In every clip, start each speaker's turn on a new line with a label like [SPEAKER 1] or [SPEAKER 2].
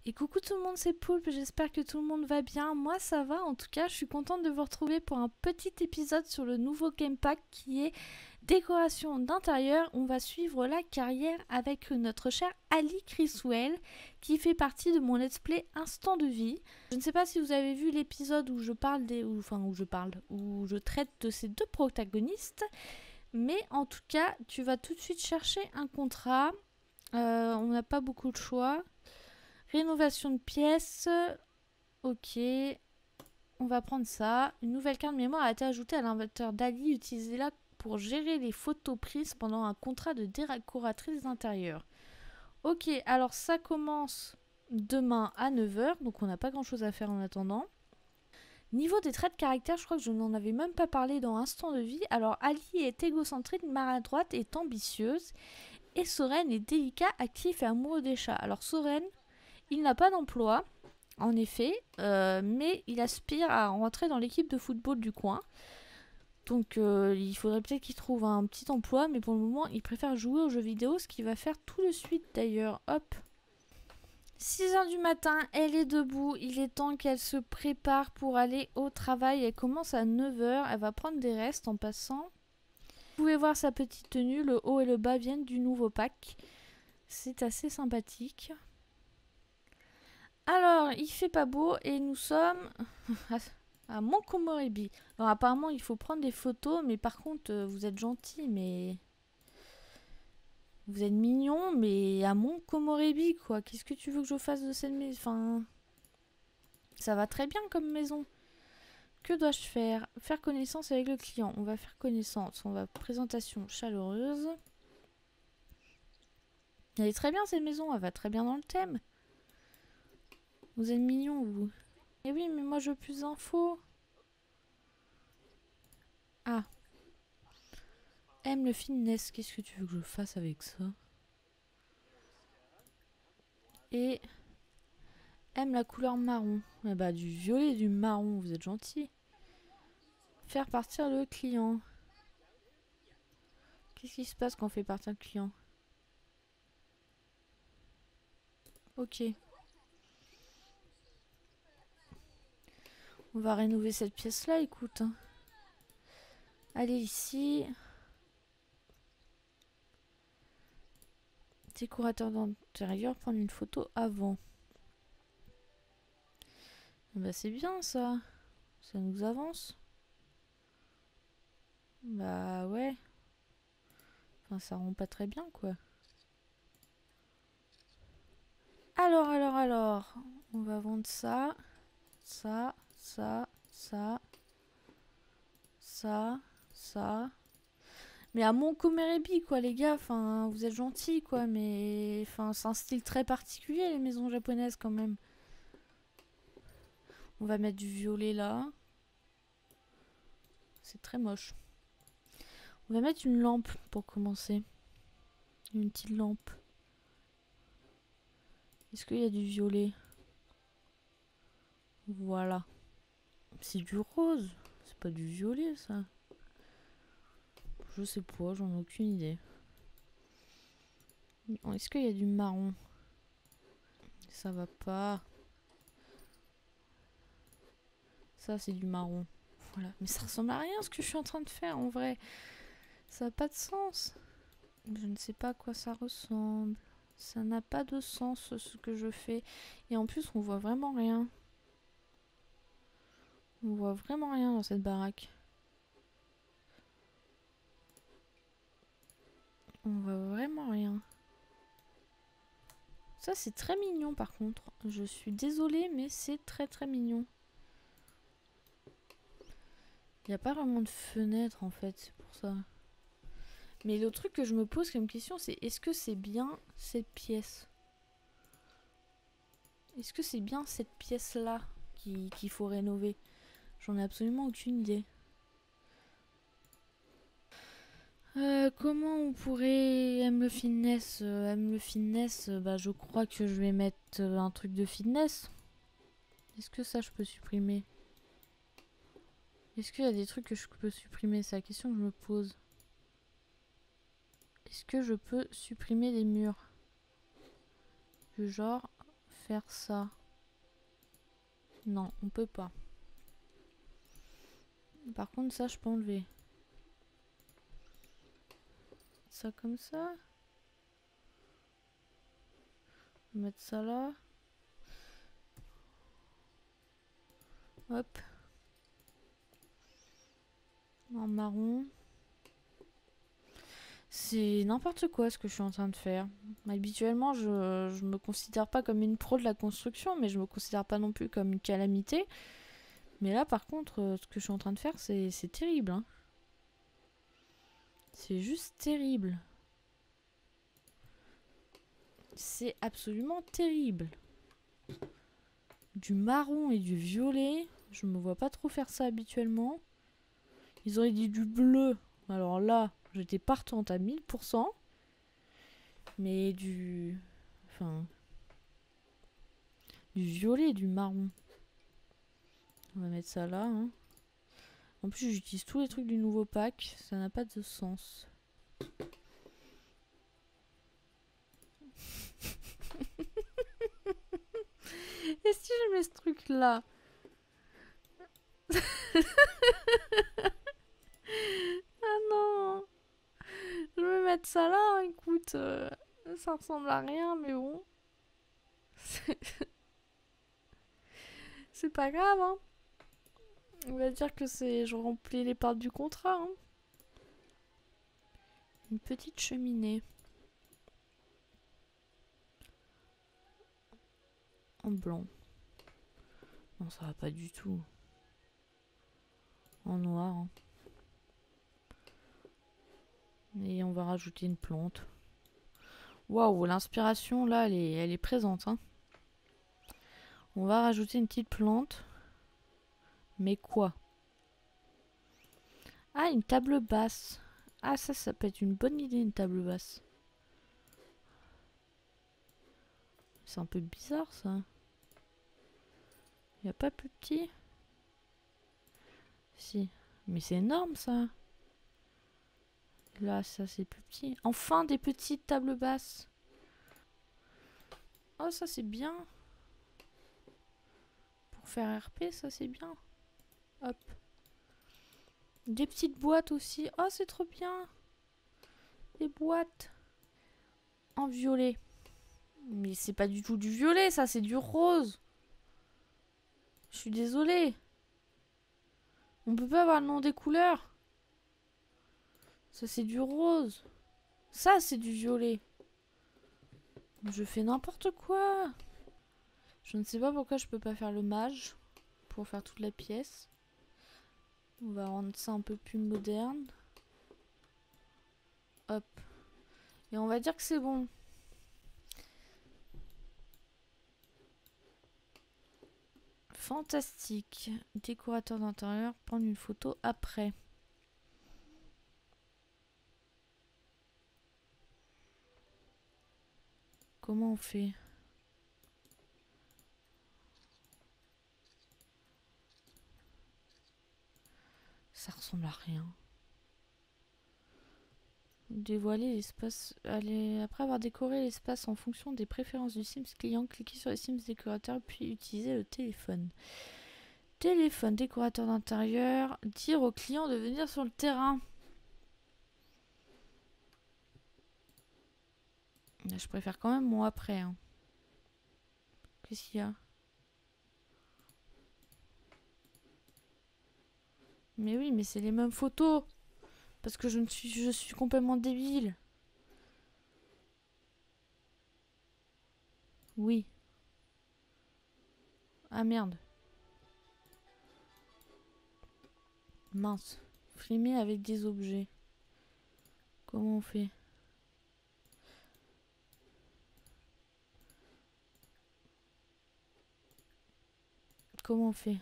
[SPEAKER 1] Et coucou tout le monde, c'est Poulpe, j'espère que tout le monde va bien. Moi ça va, en tout cas je suis contente de vous retrouver pour un petit épisode sur le nouveau Game Pack qui est décoration d'intérieur. On va suivre la carrière avec notre cher Ali Criswell qui fait partie de mon let's play Instant de vie. Je ne sais pas si vous avez vu l'épisode où je parle où je traite de ces deux protagonistes, mais en tout cas tu vas tout de suite chercher un contrat. On n'a pas beaucoup de choix. Rénovation de pièces. Ok. On va prendre ça. Une nouvelle carte mémoire a été ajoutée à l'inventaire d'Ali. Utilisez-la pour gérer les photos prises pendant un contrat de décoratrice d'intérieur. Ok, alors ça commence demain à 9 h. Donc on n'a pas grand chose à faire en attendant. Niveau des traits de caractère, je crois que je n'en avais même pas parlé dans Instant de vie. Alors Ali est égocentrique, maladroite et ambitieuse. Et Soren est délicat, actif et amoureux des chats. Alors Soren, il n'a pas d'emploi, en effet, mais il aspire à rentrer dans l'équipe de football du coin. Donc il faudrait peut-être qu'il trouve un petit emploi, mais pour le moment, il préfère jouer aux jeux vidéo, ce qu'il va faire tout de suite d'ailleurs. Hop. 6 h du matin, elle est debout, il est temps qu'elle se prépare pour aller au travail. Elle commence à 9 h, elle va prendre des restes en passant. Vous pouvez voir sa petite tenue, le haut et le bas viennent du nouveau pack. C'est assez sympathique. Alors, il fait pas beau et nous sommes à Montgomery. Alors apparemment, il faut prendre des photos, mais par contre, vous êtes gentil, mais... Vous êtes mignon, mais à Montgomery, quoi. Qu'est-ce que tu veux que je fasse de cette maison? Enfin... Ça va très bien comme maison. Que dois-je faire? Faire connaissance avec le client. On va faire connaissance. On va présentation chaleureuse. Elle est très bien cette maison. Elle va très bien dans le thème. Vous êtes mignons, vous. Eh oui, mais moi je veux plus d'infos. Ah. Aime le fitness. Qu'est-ce que tu veux que je fasse avec ça? Et aime la couleur marron. Eh bah, du violet et du marron, vous êtes gentil. Faire partir le client. Qu'est-ce qui se passe quand on fait partir le client? Ok. On va rénover cette pièce-là, écoute. Allez, ici. Décorateur d'intérieur, prendre une photo avant. Bah, c'est bien, ça. Ça nous avance. Bah, ouais. Enfin, ça rend pas très bien, quoi. Alors. On va vendre ça. Ça. Mais à Montgomery, quoi, les gars. Enfin, vous êtes gentils, quoi. Mais... Enfin, c'est un style très particulier, les maisons japonaises, quand même. On va mettre du violet, là. C'est très moche. On va mettre une lampe, pour commencer. Une petite lampe. Est-ce qu'il y a du violet? Voilà. C'est du rose. C'est pas du violet, ça. Je sais pas, j'en ai aucune idée. Est-ce qu'il y a du marron? Ça va pas. Ça, c'est du marron. Voilà. Mais ça ressemble à rien ce que je suis en train de faire, en vrai. Ça n'a pas de sens. Je ne sais pas à quoi ça ressemble. Ça n'a pas de sens, ce que je fais. Et en plus, on voit vraiment rien. On voit vraiment rien dans cette baraque. On voit vraiment rien. Ça, c'est très mignon, par contre. Je suis désolée, mais c'est très très mignon. Il n'y a pas vraiment de fenêtre, en fait, c'est pour ça. Mais le truc que je me pose comme question, c'est est-ce que c'est bien cette pièce? Est-ce que c'est bien cette pièce-là qu'il faut rénover? J'en ai absolument aucune idée. Comment on pourrait... Aime le fitness, bah je crois que je vais mettre un truc de fitness. Est-ce que ça je peux supprimer? Est-ce qu'il y a des trucs que je peux supprimer? C'est la question que je me pose. Est-ce que je peux supprimer des murs? Du genre, faire ça. Non, on peut pas. Par contre, ça, je peux enlever. Ça comme ça. Mettre ça là. Hop. En marron. C'est n'importe quoi ce que je suis en train de faire. Habituellement, je me considère pas comme une pro de la construction, mais je me considère pas non plus comme une calamité. Mais là, par contre, ce que je suis en train de faire, c'est terrible. Hein. C'est juste terrible. C'est absolument terrible. Du marron et du violet. Je me vois pas trop faire ça habituellement. Ils auraient dit du bleu. Alors là, j'étais partante à 1000%. Mais du... Enfin... Du violet et du marron. On va mettre ça là. Hein. En plus, j'utilise tous les trucs du nouveau pack. Ça n'a pas de sens. Et si je mets ce truc là? Ah non! Je vais mettre ça là, hein. Écoute, ça ressemble à rien, mais bon. C'est pas grave, hein. On va dire que c'est... Je remplis les parts du contrat, hein. Une petite cheminée. En blanc. Non, ça va pas du tout. En noir. Hein. Et on va rajouter une plante. Waouh, l'inspiration là, elle est présente. Hein. On va rajouter une petite plante. Mais quoi? Ah, une table basse. Ah, ça peut être une bonne idée, une table basse. C'est un peu bizarre ça. Y a pas plus petit? Si. Mais c'est énorme ça. Là, ça c'est plus petit. Enfin, des petites tables basses. Oh, ça c'est bien. Pour faire RP, ça c'est bien. Hop. Des petites boîtes aussi. Oh, c'est trop bien. Des boîtes. En violet. Mais c'est pas du tout du violet, ça c'est du rose. Je suis désolée. On peut pas avoir le nom des couleurs. Ça c'est du rose. Ça c'est du violet. Je fais n'importe quoi. Je ne sais pas pourquoi je peux pas faire le mage. Pour faire toute la pièce. On va rendre ça un peu plus moderne. Hop. Et on va dire que c'est bon. Fantastique. Décorateur d'intérieur. Prendre une photo après. Comment on fait? Ça ressemble à rien. Dévoiler l'espace. Allez, après avoir décoré l'espace en fonction des préférences du Sims client, cliquez sur les Sims décorateur puis utilisez le téléphone. Téléphone, décorateur d'intérieur. Dire au client de venir sur le terrain. Je préfère quand même mon après. Hein. Qu'est-ce qu'il y a? Mais oui, mais c'est les mêmes photos. Parce que je suis complètement débile. Oui. Ah merde. Mince. Frimer avec des objets. Comment on fait? Comment on fait?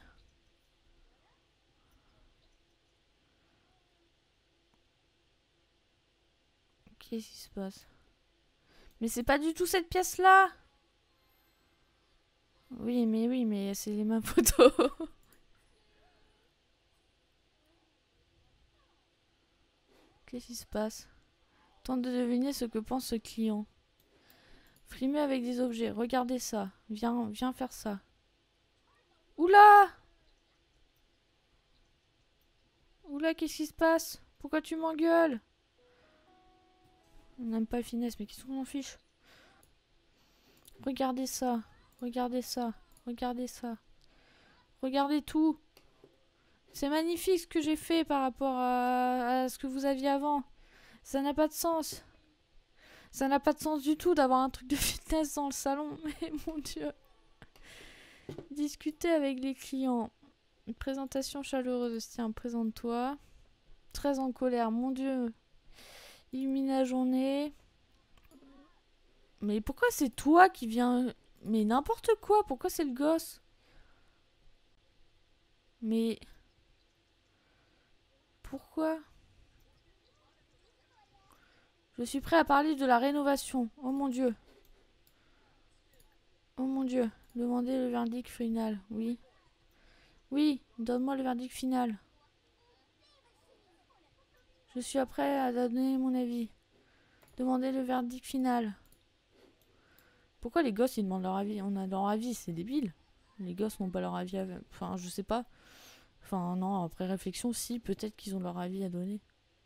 [SPEAKER 1] Qu'est-ce qui se passe? Mais c'est pas du tout cette pièce-là! Oui, mais c'est les mêmes photos. Qu'est-ce qui se passe? Tente de deviner ce que pense ce client. Frimer avec des objets. Regardez ça. Viens faire ça. Oula! Oula, qu'est-ce qui se passe? Pourquoi tu m'engueules? On n'aime pas finesse, mais qu'est-ce qu'on en fiche? Regardez ça. Regardez ça. Regardez ça. Regardez tout. C'est magnifique ce que j'ai fait par rapport à ce que vous aviez avant. Ça n'a pas de sens. Ça n'a pas de sens du tout d'avoir un truc de fitness dans le salon. Mais mon Dieu. Discuter avec les clients. Une présentation chaleureuse. Tiens, présente-toi. Très en colère. Mon Dieu. Illumine la journée. Mais pourquoi c'est toi qui viens... Mais n'importe quoi. Pourquoi c'est le gosse? Mais... Pourquoi? Je suis prêt à parler de la rénovation. Oh mon Dieu. Oh mon Dieu. Demandez le verdict final. Oui. Oui, donne-moi le verdict final. Je suis prêt à donner mon avis. Demandez le verdict final. Pourquoi les gosses ils demandent leur avis? On a leur avis, c'est débile. Les gosses n'ont pas leur avis à... Enfin, je sais pas. Enfin, non, après réflexion, si, peut-être qu'ils ont leur avis à donner.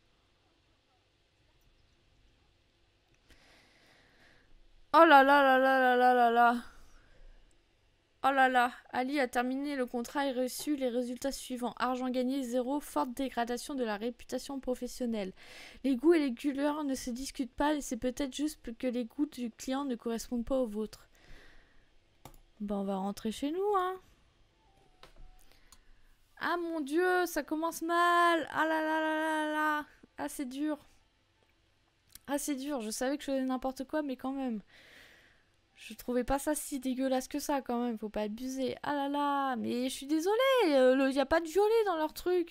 [SPEAKER 1] Oh là là là là là là là là. Oh là là, Ali a terminé le contrat et reçu les résultats suivants. Argent gagné 0, forte dégradation de la réputation professionnelle. Les goûts et les couleurs ne se discutent pas et c'est peut-être juste que les goûts du client ne correspondent pas aux vôtres. Bon, on va rentrer chez nous, hein. Ah mon Dieu, ça commence mal. Ah là là là là là. Ah, c'est dur. Ah, c'est dur. Je savais que je faisais n'importe quoi, mais quand même. Je trouvais pas ça si dégueulasse que ça quand même, faut pas abuser. Ah là là, mais je suis désolée, y a pas de violet dans leur truc.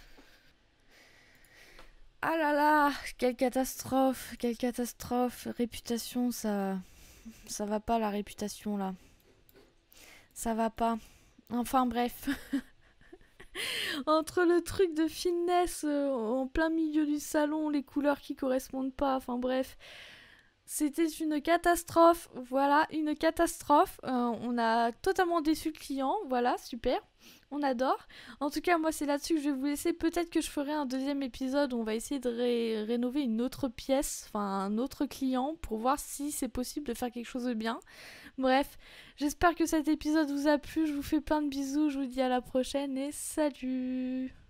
[SPEAKER 1] Ah là là, quelle catastrophe, quelle catastrophe. Réputation, ça va pas la réputation là. Ça va pas. Enfin bref. Entre le truc de finesse en plein milieu du salon, les couleurs qui correspondent pas, enfin bref. C'était une catastrophe, voilà, une catastrophe. On a totalement déçu le client, voilà, super, on adore. En tout cas, moi, c'est là-dessus que je vais vous laisser. Peut-être que je ferai un deuxième épisode où on va essayer de rénover une autre pièce, enfin un autre client, pour voir si c'est possible de faire quelque chose de bien. Bref, j'espère que cet épisode vous a plu, je vous fais plein de bisous, je vous dis à la prochaine et salut!